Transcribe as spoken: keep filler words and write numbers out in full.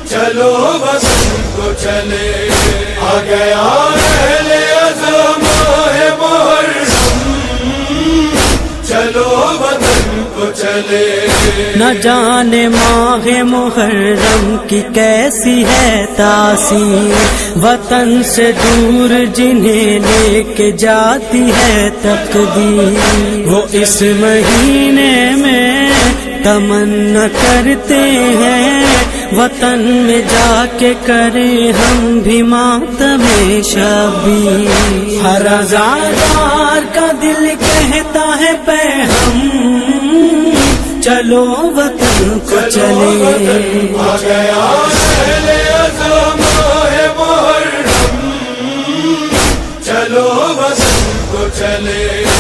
चलो वतन को चले, आ गया अहले अज़म माहे मुहर्रम, चलो वतन को चले। न जाने माहे मुहर्रम की कैसी है तासीर, वतन से दूर जिन्हें लेके जाती है तकदीर। वो इस महीने में तमन्ना करते हैं, वतन में जाके करें हम भी मातमे शबीर। हर आज़ादार का दिल कहता है पैहम, चलो वतन को चले। आ गया अहले अज़म माहे मुहर्रम, चलो वतन को चले।